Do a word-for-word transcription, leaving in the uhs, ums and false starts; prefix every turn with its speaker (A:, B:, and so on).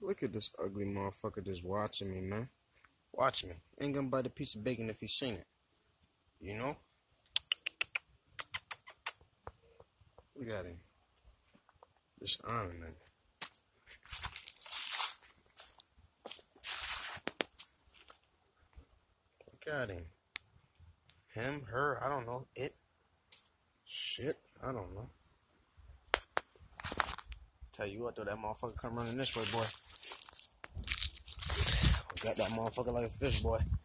A: Look at this ugly motherfucker just watching me, man. Watch me. Ain't gonna bite a piece of bacon if he seen it. You know? Look at him. Just honoring it. Look at him. Him, her, I don't know. It. Shit, I don't know. Tell you what though, that motherfucker come running this way, boy. Got that motherfucker like a fish, boy.